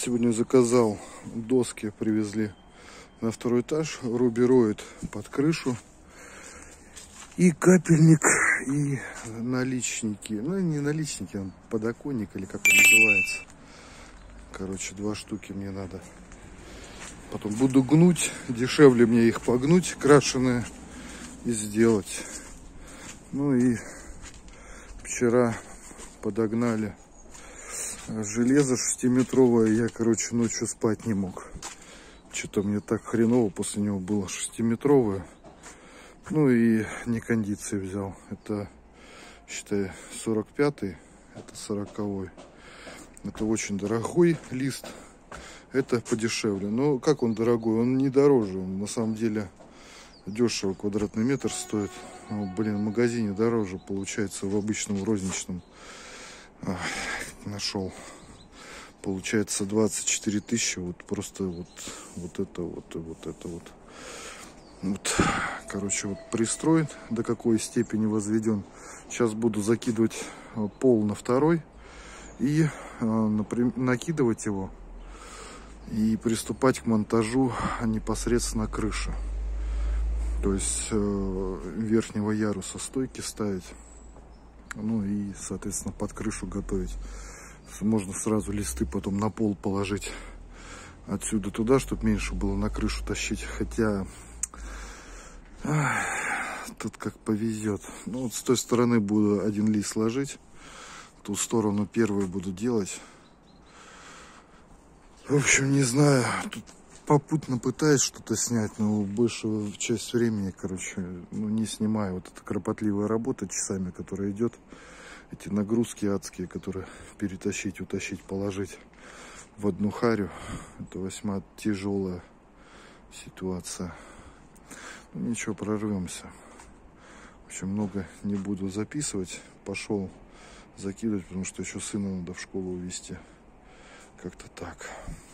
Сегодня заказал доски, привезли на второй этаж, рубероид под крышу, и капельник, и наличники. Ну, не наличники, а подоконник, или как он называется. Короче, 2 штуки мне надо. Потом буду гнуть, дешевле мне их погнуть, крашеные, и сделать. Ну и вчера подогнали железо 6-метровое. Я, короче, ночью спать не мог. Что-то мне так хреново после него было. 6-метровое. Ну и не кондиции взял. Это, считай, 45-й. Это 40-й. Это очень дорогой лист. Это подешевле. Но как он дорогой? Он не дороже. Он на самом деле дешево. Квадратный метр стоит. Ну, блин, в магазине дороже получается, в обычном розничном. Нашел. Получается 24 тысячи. Вот просто вот это вот. Вот, короче, вот пристрой до какой степени возведен. Сейчас буду закидывать пол на второй и накидывать его и приступать к монтажу непосредственно крыши. То есть верхнего яруса стойки ставить. Ну и, соответственно, под крышу готовить. Можно сразу листы потом на пол положить отсюда туда, чтобы меньше было на крышу тащить. Хотя тут как повезет. Ну вот с той стороны буду один лист ложить, ту сторону первую буду делать. В общем, не знаю. Тут попутно пытаюсь что-то снять, но большую часть времени, короче, ну, не снимаю. Вот эта кропотливая работа часами, которая идет. Эти нагрузки адские, которые перетащить, утащить, положить в одну харю. Это весьма тяжелая ситуация. Ну, ничего, прорвемся. В общем, много не буду записывать. Пошел закидывать, потому что еще сына надо в школу увезти. Как-то так.